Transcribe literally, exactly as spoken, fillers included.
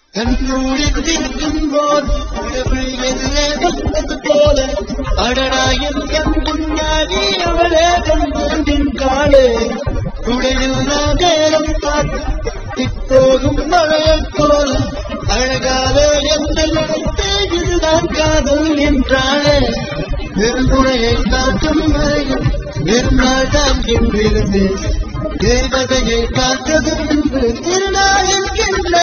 கண்ணூரில் திக்கும் போது கடவுள் எதிரே வந்தது போல அடடாயின் என் முன்னாடி அவளே கண்ணின் காலே துடையில் நேரம் பார்த்து இப்போதும் மழையைப் போல அழகாத எந்த இதுதான் காதல் என்றாலே நெருங்குறையை காட்டும் மழையில் நெருநாள் தான் என்றிருந்து தேவதையை காத்தது என்று திருநாள் என்கின்ற